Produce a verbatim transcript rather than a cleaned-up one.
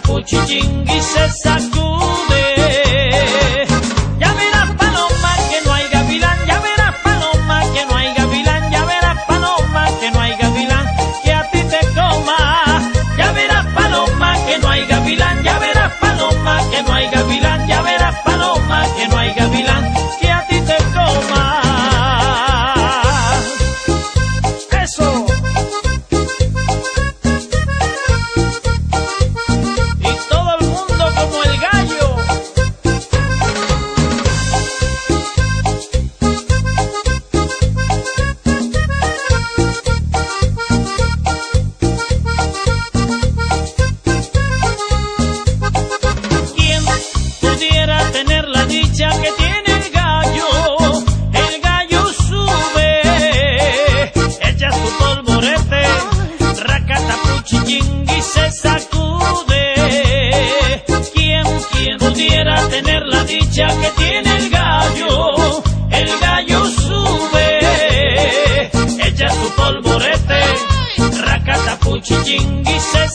puchichingui se sacude. Ya verás, paloma, que no hay gavilán, ya verás, paloma, que no hay gavilán, ya verás, paloma, que no hay gavilán, que a ti te coma. Ya verás, paloma, que no hay gavilán, ya verás, paloma, que no hay gavilán, ya verás, paloma, que no hay gavilán, que a ti te coma. Eso. Y todo el mundo como el gallo. ¿Quién pudiera tener la dicha que tiene el gallo? El gallo sube, echa su polvorete, racatapuchichingui se sacude. ¿Quién, quién pudiera tener la dicha que tiene el gallo? El gallo sube, echa su polvorete, racatapuchichingui se